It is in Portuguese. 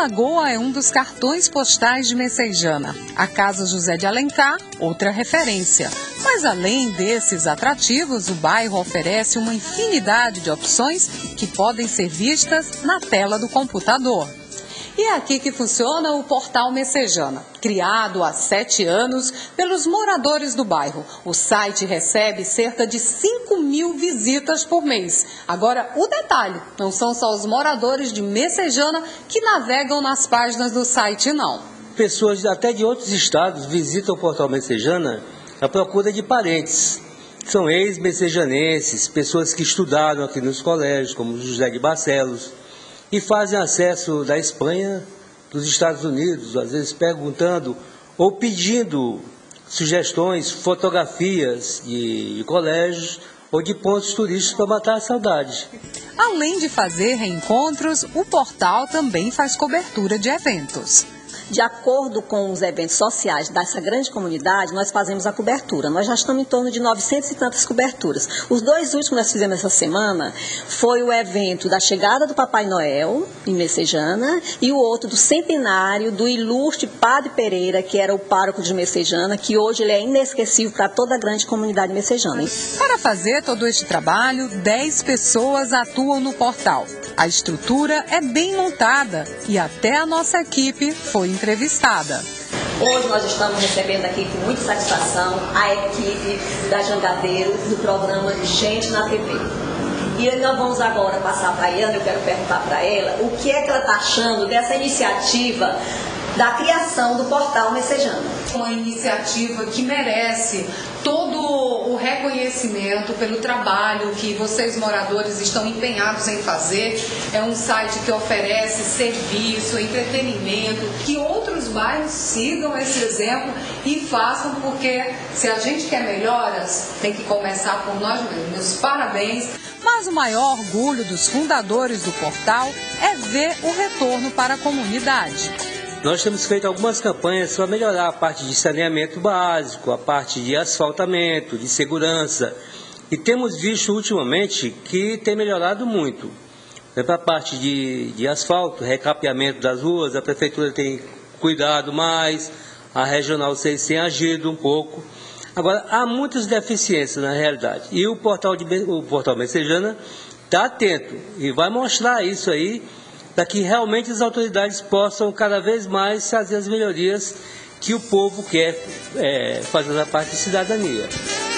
Lagoa é um dos cartões postais de Messejana. A Casa José de Alencar, outra referência. Mas além desses atrativos, o bairro oferece uma infinidade de opções que podem ser vistas na tela do computador. E é aqui que funciona o Portal Messejana, criado há 7 anos pelos moradores do bairro. O site recebe cerca de 5.000 visitas por mês. Agora, o detalhe, não são só os moradores de Messejana que navegam nas páginas do site, não. Pessoas até de outros estados visitam o Portal Messejana à procura de parentes. São ex-messejanenses, pessoas que estudaram aqui nos colégios, como José de Barcelos, e fazem acesso da Espanha, dos Estados Unidos, às vezes perguntando ou pedindo sugestões, fotografias de colégios ou de pontos turísticos para matar a saudade. Além de fazer reencontros, o portal também faz cobertura de eventos. De acordo com os eventos sociais dessa grande comunidade, nós fazemos a cobertura. Nós já estamos em torno de 900 e tantas coberturas. Os 2 últimos que nós fizemos essa semana foi o evento da chegada do Papai Noel, em Messejana, e o outro do centenário do ilustre Padre Pereira, que era o pároco de Messejana, que hoje ele é inesquecível para toda a grande comunidade messejana. Para fazer todo este trabalho, 10 pessoas atuam no portal. A estrutura é bem montada e até a nossa equipe foi entrevistada. Hoje nós estamos recebendo aqui com muita satisfação a equipe da Jangadeiro do programa de Gente na TV. E nós vamos agora passar para a Iana, eu quero perguntar para ela o que é que ela está achando dessa iniciativa da criação do Portal Messejana. Uma iniciativa que merece todo o reconhecimento pelo trabalho que vocês moradores estão empenhados em fazer. É um site que oferece serviço, entretenimento, que outros bairros sigam esse exemplo e façam, porque se a gente quer melhoras, tem que começar por nós mesmos. Parabéns! Mas o maior orgulho dos fundadores do portal é ver o retorno para a comunidade. Nós temos feito algumas campanhas para melhorar a parte de saneamento básico, a parte de asfaltamento, de segurança. E temos visto ultimamente que tem melhorado muito. Para a parte de asfalto, recapeamento das ruas, a prefeitura tem cuidado mais, a regional 6 tem agido um pouco. Agora, há muitas deficiências na realidade. E o Portal Messejana está atento e vai mostrar isso aí, para que realmente as autoridades possam cada vez mais fazer as melhorias que o povo quer fazer na parte de cidadania.